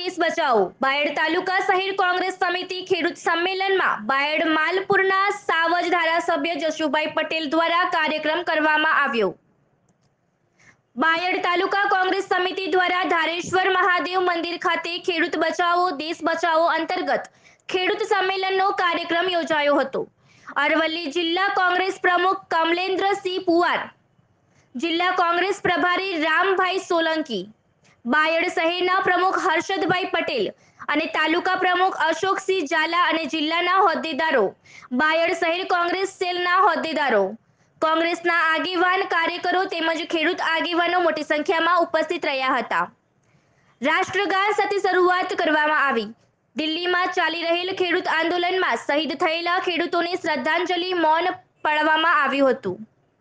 देश बचाओ बायड तालुका शहर कांग्रेस समिति खेडूत सम्मेलन में बायड मालपुरना सावज धारासभ्य जशुभाई पटेल द्वारा कार्यक्रम करवामां आव्यो। बायड तालुका कांग्रेस समिति द्वारा धारेश्वर महादेव मंदिर खाते खेडूत बचाओ देश बचाओ अंतर्गत खेडूत सम्मेलननो कार्यक्रम योजायो हतो। अरवली जिला कांग्रेस प्रमुख कमलेन्द्रसिंह पुवार, जिला कांग्रेस प्रभारी रामभाई सोलंकी, बायड शहेरना प्रमुख हर्षदभाई पटेल અને તાલુકા પ્રમુખ અશોકસિંહ ઝાલા અને જિલ્લાના હોદ્દેદારો, બાયડ શહેર કોંગ્રેસ સેલના હોદ્દેદારો, કોંગ્રેસના આગેવાન કાર્યકરો તેમજ ખેડૂત આગેવાનો મોટી સંખ્યામાં ઉપસ્થિત રહ્યા હતા। રાષ્ટ્રગાન સાથે શરૂઆત કરવામાં આવી। દિલ્હીમાં ચાલી રહેલ ખેડૂત આંદોલનમાં શહીદ થયેલા ખેડૂતોને શ્રદ્ધાંજલિ મૌન પાળવામાં આવ્યું હતું।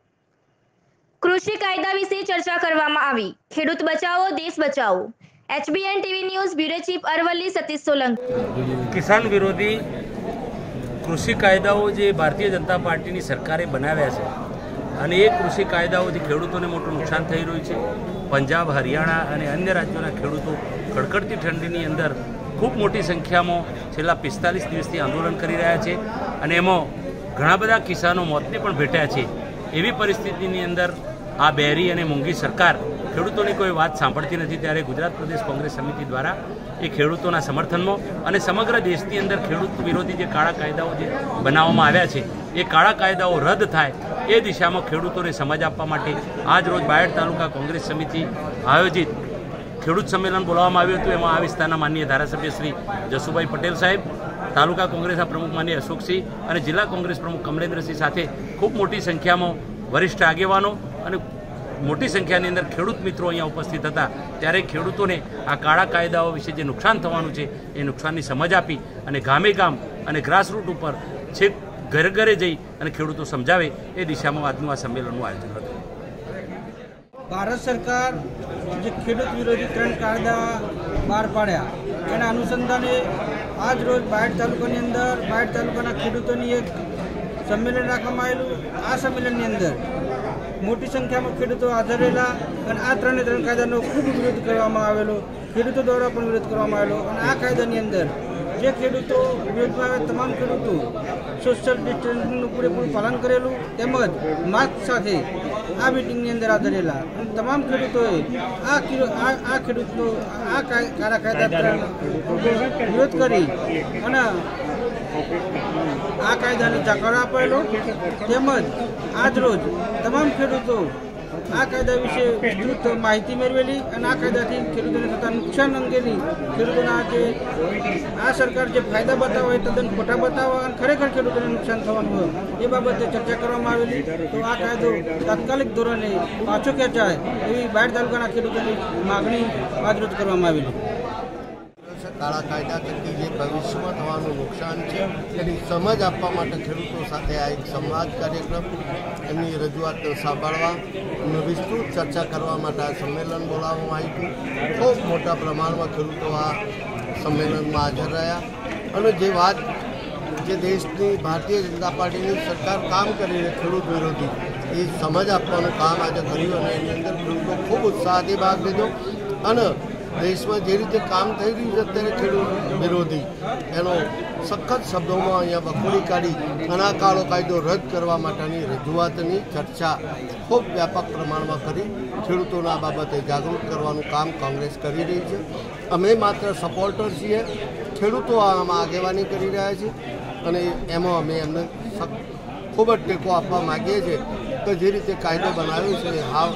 कृषि कायदा विषे चर्चा करवामां आवी। खेडूत बचाओ देश बचाओ। HBN TV news bureau chief Aravalli Satish Solanki. किसान विरोधी कृषि कायदाओं जे भारतीय जनता पार्टी सरकारे बनाव्या छे अने ए कृषि कायदाओथी खेडूतोने मोटुं नुकसान थई रह्युं छे। पंजाब, हरियाणा अने अन्य राज्योना खेडूतो कड़कड़ती ठंडीनी अंदर खूब मोटी संख्यामां छेल्ला 45 दिवसथी आंदोलन करी रह्या छे अने एमां घणा बधा किसानो मोतने पण भेट्या छे। एवी परिस्थितिनी अंदर आ बेरी अने मोंघी सरकार खेडूतोनी कोई बात सांभळती नथी। त्यारे गुजरात प्रदेश कांग्रेस समिति द्वारा ए खेडूतोना समर्थनमां अने समग्र देशनी अंदर खेडूत विरोधी जे काळा कायदाओ जे बनाववामां आव्या छे ए काळा कायदाओ रद्द थाय ए दिशामां खेडूतोने समज आपवा माटे आज रोज बायड तालुका कांग्रेस समिति आयोजित खेडूत संमेलन बोलाववामां आव्युं हतुं। एमां आ विस्ताરના माननीय धारासभ्य श्री जसुभाई पटेल साहेब, तालुका कांग्रेसना प्रमुख माननीय अशोकसिंह और जिला कांग्रेस प्रमुख कमलेन्द्रसिंह साथे खूब मोटी संख्या में वरिष्ठ आगेवानो और मोटी संख्या अंदर खेडूत मित्रों अहींया उपस्थित था। त्यारे खेडूतोने आ काळा कायदाओ विषे जे नुकसान थवानुं छे ए नुकसाननी समज आपी अने गामे गाम अने ग्रासरूट पर छेक घरे घरे जई अने खेडूतो समजावे ए दिशामां आजनुं आ संमेलननुं आयोजन हतुं। भारत सरकार जो खेडूत विरोधी 3 कायदा बहार पाड्या एना अनुसंधाने आज रोज बायड तालुकानी अंदर बायड तालुकाना खेडूतोनी एक सम्मेलन राखवामां आवेलुं। आ सम्मेलननी अंदर मोटी संख्या में खेडूतो हाजर रहेला अने आ 3 कायदानो खूब विरोध करवामां आवेलो। खेडूतो द्वारा पण विरोध करवामां आवेलो अने आ कायदानी अंदर जे खेडूतो विरोधमां आवे तमाम खेडूतो सोशल डिस्टन्सिंगनुं पूरेपूरुं पालन करेलुं તેમજ માસ્ક સાથે આ મીટિંગની અંદર હાજર રહેલા અને તમામ ખેડૂતોએ આ ખેડૂતનો આ કાળા કાયદા વિરોધ કરી અને આ કાયદાને જાકારો આપેલો તેમજ આજ રોજ તમામ ખેડૂતો આ કાયદા વિશે વિસ્તૃત માહિતી મેળવેલી અને આ કાયદાથી ખેડૂતોને થતા નુકસાન અંગેની ખેડૂતોના જે આ સરકાર જે ફાયદા બતાવે એ તદ્દન ખોટા બતાવે અને ખરેખર ખેડૂતોને નુકસાન થવાનું હોય એ બાબતે ચર્ચા કરવામાં આવેલી। તો આ કાયદો તાત્કાલિક ધોરણે પાછો ખેંચાય એવી બાયડ તાલુકાના ખેડૂતોની માગણી આજરોજ કરવામાં આવેલી। काळा कायदा थकी जे भविष्य में थवानुं नुकसान है एनी समझ आपवा माटे खेडूतो साथे आ एक संवाद कार्यक्रम एमनी रजूआत सांभळवा अने विस्तृत चर्चा करवा माटे आ सम्मेलन बोलाववामां आव्युं। खूब मोटा प्रमाण में खेडूतो आ सम्मेलन में हाजर रह्या अने जे वात जे देशनी भारतीय जनता पार्टी सरकार काम करी रही खेडूत विरोधी ए समझ आपवानुं काम आज कर्युं अने एनी अंदर खेडूतो खूब उत्साहथी भाग लीधो अने देश में जे रीते काम थई रह्युं छे त्यारे खेडूत विरोधी एनो सखत शब्दों में अहींया वखोड़ी काढी अने आ काळो कायदो रद्द करवा माटेनी रजूआतनी चर्चा खूब व्यापक प्रमाण में करी खेडूतोना आ बाबते जागृत करवानुं काम कांग्रेस करी रही है। अमे मात्र सपोर्टर छीए, खेडूतो आमां आगेवानी करी रह्या छे अने एमां अमे एમને खूब ज टेको आपवा मागीए छीए के जे रीते कायदो बनाव्यो छे हाव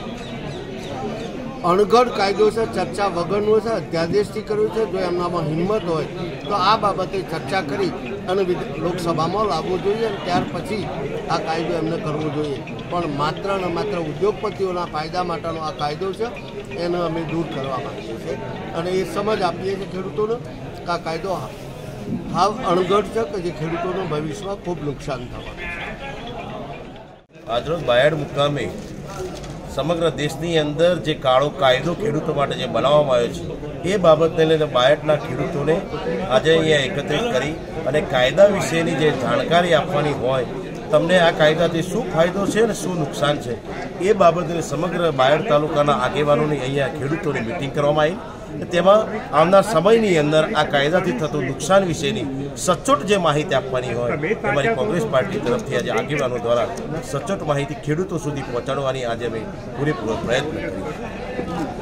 अणघड़ कायदो से चर्चा वगरनो है, अध्यादेशथी कर्युं छे। जो एमनामां हिम्मत होय तो आ बाबते चर्चा करी अने लोकसभामां लाववो जोईए अने त्यार पछी आ कायदो एमने करवो जोईए। पण मात्र ने मात्र उद्योगपतिओना फायदा माटेनो आ कायदो छे एने अमे दूर करवा मांगीए छीए अने ए समज आपीए छीए खेडूतोने के आ कायदो हाव अणघड़ छे के जे खेडूतोने भविष्यमां खूब नुकसान थवानुं छे। આજરોજ બાયડ મુકામે समग्र देशनी अंदर जे काळो कायदो खेडूतो माटे जे बनाववामां आव्यो छे ए बाबतने लईने बायडना खेडूतोने आजे अहींया एकत्रित करी अने कायदा विशेनी जे जाणकारी आपवानी होय तमने आ कायदाथी शुं फायदो छे अने शुं नुकसान छे ए बाबतने समग्र बायड तालुकाना आगेवानोनी अहींया खेडूतोनी मीटिंग करवामां आई તેમાં આવનાર સમયની અંદર આ કાયદાથી થતું નુકસાન વિશેની સચોટ જે માહિતી આપવાની હોય અમારી કોંગ્રેસ પાર્ટી તરફથી આજે આગેવાનો દ્વારા સચોટ માહિતી ખેડૂતો સુધી પહોંચાડવાની આજે અમે પૂરેપૂરો પ્રયત્ન કર્યો.